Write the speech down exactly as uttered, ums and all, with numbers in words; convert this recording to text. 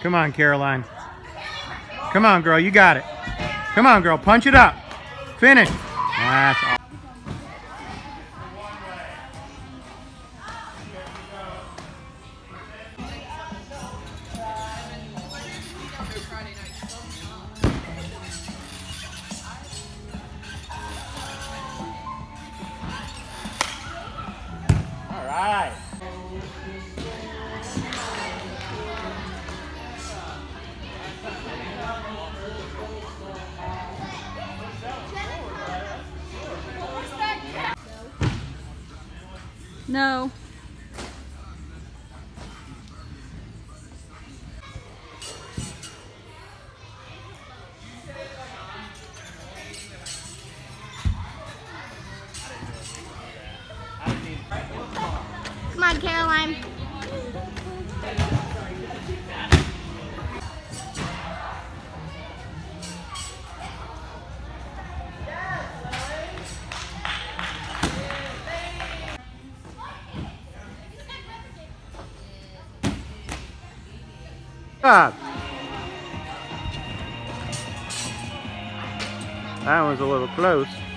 Come on, Caroline. Come on, girl. You got it. Come on, girl. Punch it up. Finish. That's all. All right. No. Come on, Caroline. Up. That was a little close.